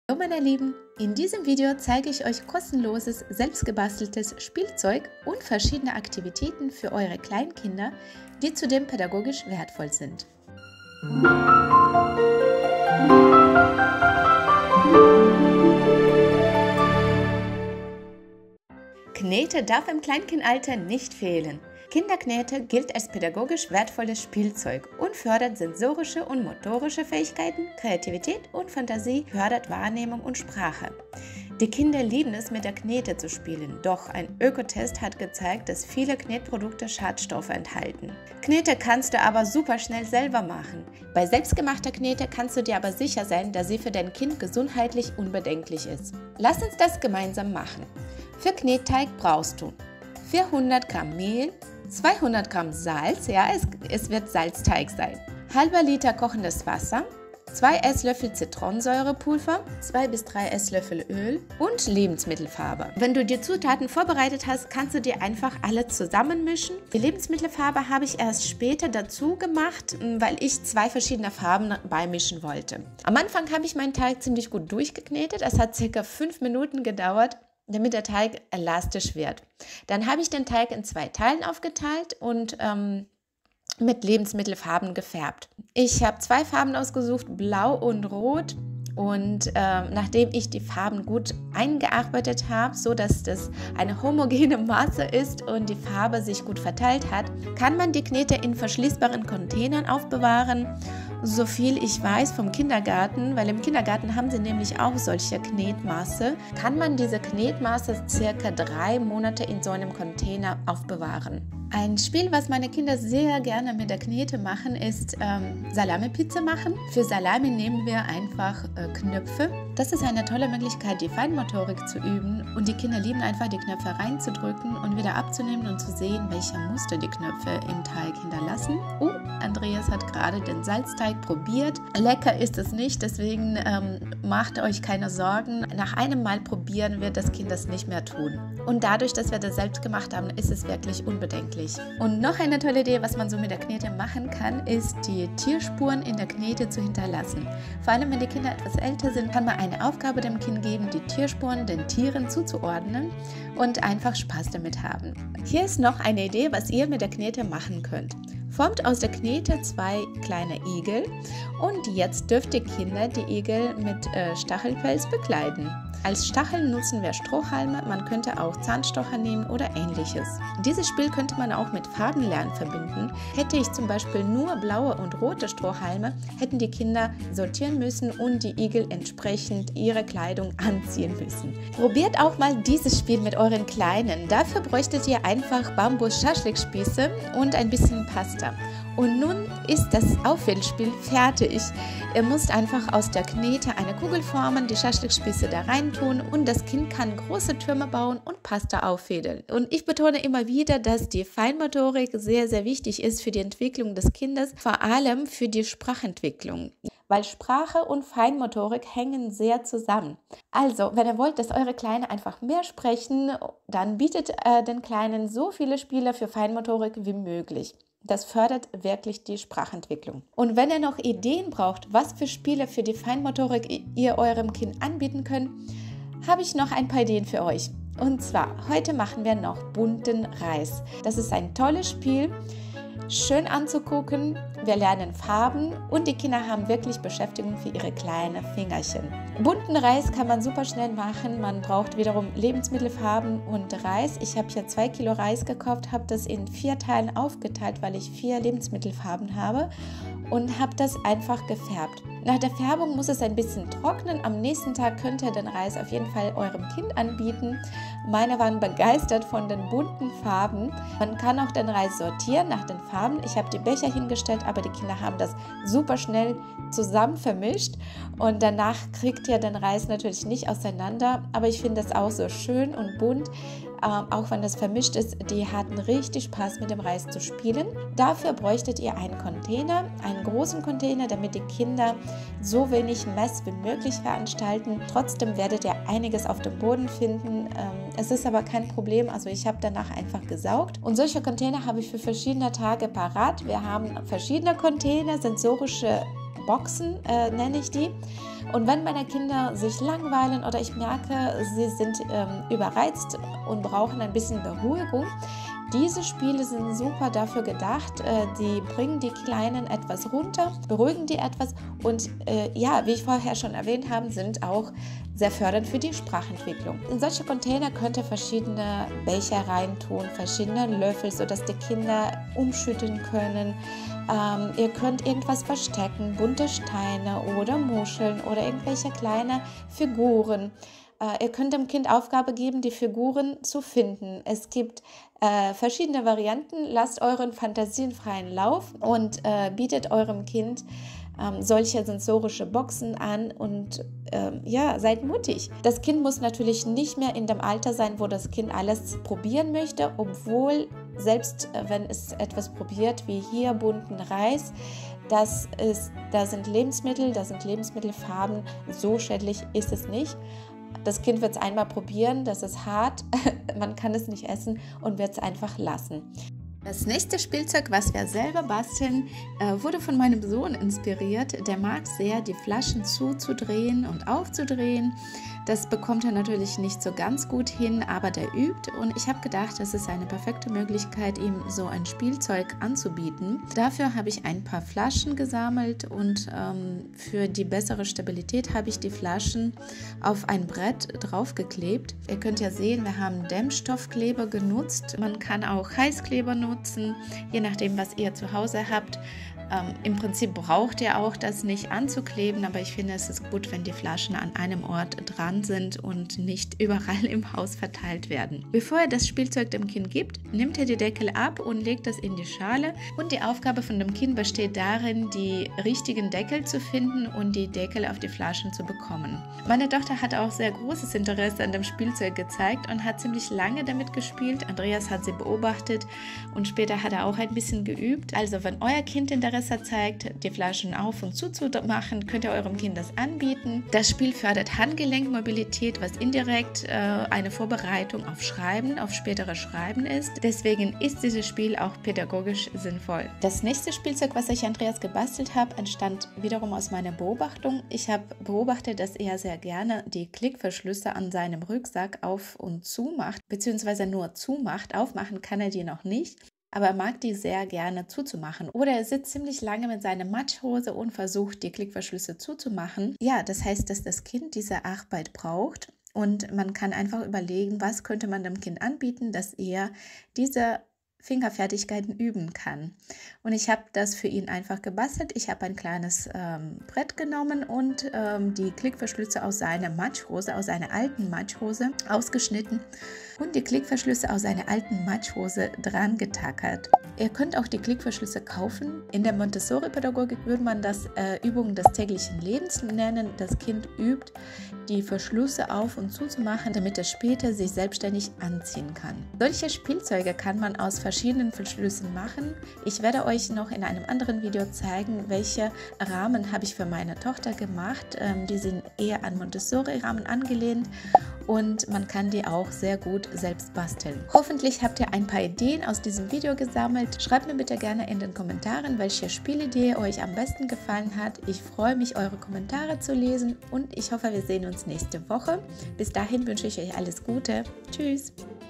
Hallo meine Lieben, in diesem Video zeige ich euch kostenloses, selbstgebasteltes Spielzeug und verschiedene Aktivitäten für eure Kleinkinder, die zudem pädagogisch wertvoll sind. Knete darf im Kleinkindalter nicht fehlen. Kinderknete gilt als pädagogisch wertvolles Spielzeug und fördert sensorische und motorische Fähigkeiten, Kreativität und Fantasie, fördert Wahrnehmung und Sprache. Die Kinder lieben es, mit der Knete zu spielen, doch ein Ökotest hat gezeigt, dass viele Knetprodukte Schadstoffe enthalten. Knete kannst du aber super schnell selber machen. Bei selbstgemachter Knete kannst du dir aber sicher sein, dass sie für dein Kind gesundheitlich unbedenklich ist. Lass uns das gemeinsam machen. Für Knetteig brauchst du 400 Gramm Mehl, 200 Gramm Salz, ja, es wird Salzteig sein, halber Liter kochendes Wasser, 2 Esslöffel Zitronensäurepulver, 2 bis 3 Esslöffel Öl und Lebensmittelfarbe. Wenn du die Zutaten vorbereitet hast, kannst du dir einfach alle zusammenmischen. Die Lebensmittelfarbe habe ich erst später dazu gemacht, weil ich 2 verschiedene Farben beimischen wollte. Am Anfang habe ich meinen Teig ziemlich gut durchgeknetet, es hat ca. 5 Minuten gedauert, damit der Teig elastisch wird. Dann habe ich den Teig in 2 Teilen aufgeteilt und mit Lebensmittelfarben gefärbt. Ich habe 2 Farben ausgesucht, blau und rot. Und nachdem ich die Farben gut eingearbeitet habe, so dass das eine homogene Masse ist und die Farbe sich gut verteilt hat, kann man die Knete in verschließbaren Containern aufbewahren. So viel ich weiß vom Kindergarten, weil im Kindergarten haben sie nämlich auch solche Knetmaße, kann man diese Knetmaße circa 3 Monate in so einem Container aufbewahren. Ein Spiel, was meine Kinder sehr gerne mit der Knete machen, ist Salami-Pizza machen. Für Salami nehmen wir einfach Knöpfe. Das ist eine tolle Möglichkeit, die Feinmotorik zu üben, und die Kinder lieben einfach, die Knöpfe reinzudrücken und wieder abzunehmen und zu sehen, welche Muster die Knöpfe im Teig hinterlassen. Andreas hat gerade den Salzteig probiert. Lecker ist es nicht, deswegen macht euch keine Sorgen. Nach einem Mal probieren wird das Kind das nicht mehr tun. Und dadurch, dass wir das selbst gemacht haben, ist es wirklich unbedenklich. Und noch eine tolle Idee, was man so mit der Knete machen kann, ist, die Tierspuren in der Knete zu hinterlassen. Vor allem, wenn die Kinder etwas älter sind, kann man eine Aufgabe dem Kind geben, die Tierspuren den Tieren zuzuordnen und einfach Spaß damit haben. Hier ist noch eine Idee, was ihr mit der Knete machen könnt. Formt aus der Knete 2 kleine Igel und jetzt dürft ihr Kinder die Igel mit Stachelpelz bekleiden. Als Stacheln nutzen wir Strohhalme, man könnte auch Zahnstocher nehmen oder ähnliches. Dieses Spiel könnte man auch mit Farbenlernen verbinden. Hätte ich zum Beispiel nur blaue und rote Strohhalme, hätten die Kinder sortieren müssen und die Igel entsprechend ihre Kleidung anziehen müssen. Probiert auch mal dieses Spiel mit euren Kleinen. Dafür bräuchtet ihr einfach Bambus-Schaschlik-Spieße und ein bisschen Pasta. Und nun ist das Aufwärmspiel fertig. Ihr müsst einfach aus der Knete eine Kugel formen, die Schaschlikspieße da rein tun und das Kind kann große Türme bauen und Pasta auffädeln. Und ich betone immer wieder, dass die Feinmotorik sehr, sehr wichtig ist für die Entwicklung des Kindes, vor allem für die Sprachentwicklung. Weil Sprache und Feinmotorik hängen sehr zusammen. Also, wenn ihr wollt, dass eure Kleinen einfach mehr sprechen, dann bietet den Kleinen so viele Spiele für Feinmotorik wie möglich. Das fördert wirklich die Sprachentwicklung. Und wenn ihr noch Ideen braucht, was für Spiele für die Feinmotorik ihr eurem Kind anbieten könnt, habe ich noch ein paar Ideen für euch. Und zwar, heute machen wir noch bunten Reis. Das ist ein tolles Spiel, schön anzugucken. Wir lernen Farben und die Kinder haben wirklich Beschäftigung für ihre kleinen Fingerchen. Bunten Reis kann man super schnell machen. Man braucht wiederum Lebensmittelfarben und Reis. Ich habe hier 2 Kilo Reis gekauft, habe das in 4 Teilen aufgeteilt, weil ich 4 Lebensmittelfarben habe und habe das einfach gefärbt. Nach der Färbung muss es ein bisschen trocknen. Am nächsten Tag könnt ihr den Reis auf jeden Fall eurem Kind anbieten. Meine waren begeistert von den bunten Farben. Man kann auch den Reis sortieren nach den Farben. Ich habe die Becher hingestellt, aber die Kinder haben das super schnell zusammen vermischt. Und danach kriegt ihr den Reis natürlich nicht auseinander. Aber ich finde das auch so schön und bunt. Auch wenn das vermischt ist, die hatten richtig Spaß mit dem Reis zu spielen. Dafür bräuchtet ihr einen Container, einen großen Container, damit die Kinder so wenig Mess wie möglich veranstalten. Trotzdem werdet ihr einiges auf dem Boden finden. Es ist aber kein Problem, also ich habe danach einfach gesaugt. Und solche Container habe ich für verschiedene Tage parat. Wir haben verschiedene Container, sensorische Boxen, nenne ich die. Und wenn meine Kinder sich langweilen oder ich merke, sie sind überreizt und brauchen ein bisschen Beruhigung, diese Spiele sind super dafür gedacht, die bringen die Kleinen etwas runter, beruhigen die etwas und ja, wie ich vorher schon erwähnt habe, sind auch sehr fördernd für die Sprachentwicklung. In solche Container könnt ihr verschiedene Becher reintun, verschiedene Löffel, sodass die Kinder umschütten können. Ihr könnt irgendwas verstecken, bunte Steine oder Muscheln oder irgendwelche kleine Figuren. Ihr könnt dem Kind Aufgabe geben, die Figuren zu finden. Es gibt verschiedene Varianten. Lasst euren Fantasien freien Lauf und bietet eurem Kind solche sensorische Boxen an und ja, seid mutig. Das Kind muss natürlich nicht mehr in dem Alter sein, wo das Kind alles probieren möchte, obwohl selbst wenn es etwas probiert, wie hier bunten Reis, da sind Lebensmittelfarben, so schädlich ist es nicht. Das Kind wird es einmal probieren, das ist hart, man kann es nicht essen und wird es einfach lassen. Das nächste Spielzeug, was wir selber basteln, wurde von meinem Sohn inspiriert. Der mag sehr, die Flaschen zuzudrehen und aufzudrehen. Das bekommt er natürlich nicht so ganz gut hin, aber der übt und ich habe gedacht, das ist eine perfekte Möglichkeit, ihm so ein Spielzeug anzubieten. Dafür habe ich ein paar Flaschen gesammelt und für die bessere Stabilität habe ich die Flaschen auf ein Brett draufgeklebt. Ihr könnt ja sehen, wir haben Dämmstoffkleber genutzt. Man kann auch Heißkleber nutzen, je nachdem, was ihr zu Hause habt. Im Prinzip braucht ihr auch das nicht anzukleben, aber ich finde, es ist gut, wenn die Flaschen an einem Ort dran sind und nicht überall im Haus verteilt werden. Bevor ihr das Spielzeug dem Kind gibt, nehmt ihr die Deckel ab und legt das in die Schale. Und die Aufgabe von dem Kind besteht darin, die richtigen Deckel zu finden und die Deckel auf die Flaschen zu bekommen. Meine Tochter hat auch sehr großes Interesse an dem Spielzeug gezeigt und hat ziemlich lange damit gespielt. Andreas hat sie beobachtet und später hat er auch ein bisschen geübt. Also wenn euer Kind Interesse zeigt, die Flaschen auf und zu machen, könnt ihr eurem Kind das anbieten. Das Spiel fördert Handgelenkmobilität, was indirekt eine Vorbereitung auf Schreiben, auf spätere Schreiben ist. Deswegen ist dieses Spiel auch pädagogisch sinnvoll. Das nächste Spielzeug, was ich Andreas gebastelt habe, entstand wiederum aus meiner Beobachtung. Ich habe beobachtet, dass er sehr gerne die Klickverschlüsse an seinem Rucksack auf und zu macht, beziehungsweise nur zumacht. Aufmachen kann er die noch nicht. Aber er mag die sehr gerne zuzumachen. Oder er sitzt ziemlich lange mit seiner Matschhose und versucht, die Klickverschlüsse zuzumachen. Ja, das heißt, dass das Kind diese Arbeit braucht und man kann einfach überlegen, was könnte man dem Kind anbieten, dass er diese Fingerfertigkeiten üben kann. Und ich habe das für ihn einfach gebastelt. Ich habe ein kleines Brett genommen und die Klickverschlüsse aus seiner Matschhose, aus seiner alten Matschhose ausgeschnitten und die Klickverschlüsse aus seiner alten Matschhose dran getackert. Ihr könnt auch die Klickverschlüsse kaufen. In der Montessori-Pädagogik würde man das Übungen des täglichen Lebens nennen. Das Kind übt, die Verschlüsse auf und zu machen, damit es später sich selbstständig anziehen kann. Solche Spielzeuge kann man aus verschiedenen Verschlüssen machen. Ich werde euch noch in einem anderen Video zeigen, welche Rahmen habe ich für meine Tochter gemacht. Die sind eher an Montessori-Rahmen angelehnt und man kann die auch sehr gut selbst basteln. Hoffentlich habt ihr ein paar Ideen aus diesem Video gesammelt. Schreibt mir bitte gerne in den Kommentaren, welche Spielidee euch am besten gefallen hat. Ich freue mich, eure Kommentare zu lesen und ich hoffe, wir sehen uns nächste Woche. Bis dahin wünsche ich euch alles Gute. Tschüss!